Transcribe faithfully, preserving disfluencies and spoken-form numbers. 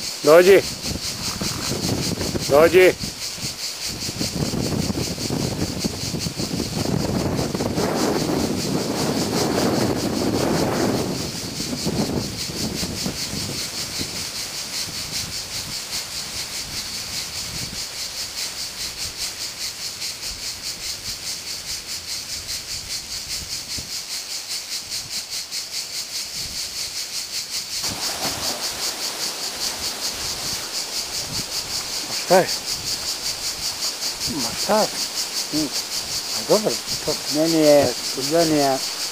Dođi. Dođi. Šta je? Ma šta? A dobro, to meni je, meni je